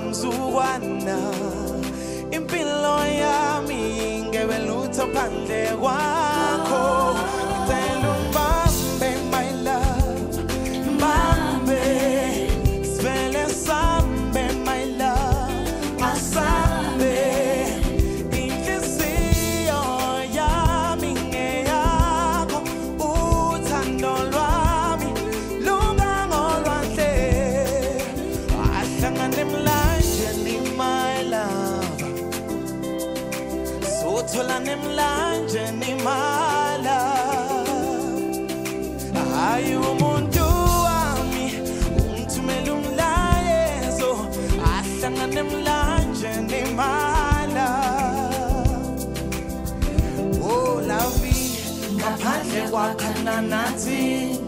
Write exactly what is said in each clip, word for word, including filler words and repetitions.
mzukwana impilo yami ngebelutho phandle kwakho ngicela ungibambe my love mbambe sivele sambe my love asambe inhliziyo yami ngeyakho uthando lwami lungangolwandle ahlangane emlanjeni my love sotholana emlanjeni my love hayi umuntu wami ungithumela umlayezo ahlangane emlanjeni my love oh lavi ngaphandle kwakhana nathi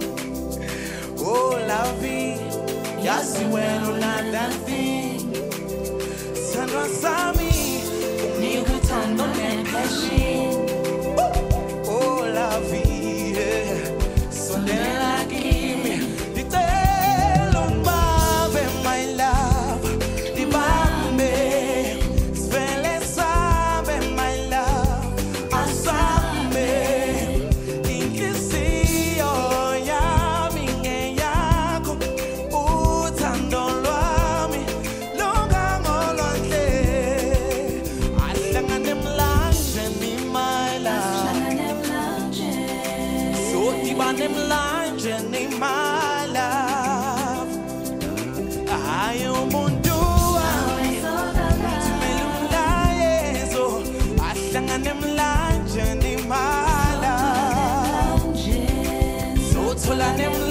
oh lavi yazi wena ulanda thing sandwa sami unika uthando nepassion oh lavi sondela kimi ngicela ungibambe my love ngibambe sivele sambe my love asambe inhliziyo yami ngeyakho uthando lwami lungangolwandle ahlangane emlanjeni my love sodibana emlanjeni my love hayi umuntu wami ungithumela umlayezo ahlangane emlanjeni my love sotholana